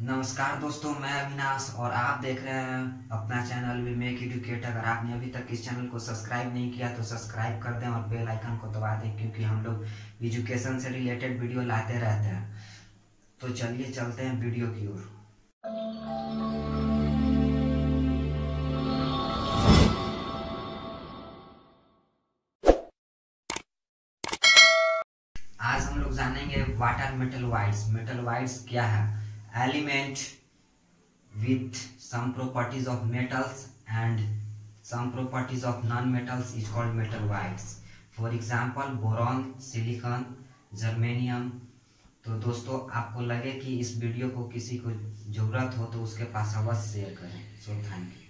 नमस्कार दोस्तों, मैं अविनाश और आप देख रहे हैं अपना चैनल वी मेक एडुकेट। अगर आपने अभी तक इस चैनल को सब्सक्राइब नहीं किया तो सब्सक्राइब कर दें और बेल आइकन को दबा दें, क्योंकि हम लोग एजुकेशन से रिलेटेड वीडियो लाते रहते हैं। तो चलिए चलते हैं वीडियो की ओर। आज हम लोग जानेंगे what are metalloids. Metalloids क्या है? Element with some properties of metals and some properties of non-metals is called metal whites. For example, boron, silicon, germanium। तो दोस्तों, आपको लगे कि इस वीडियो को किसी को जरूरत हो तो उसके पास अवश्य शेयर करें। So thank you.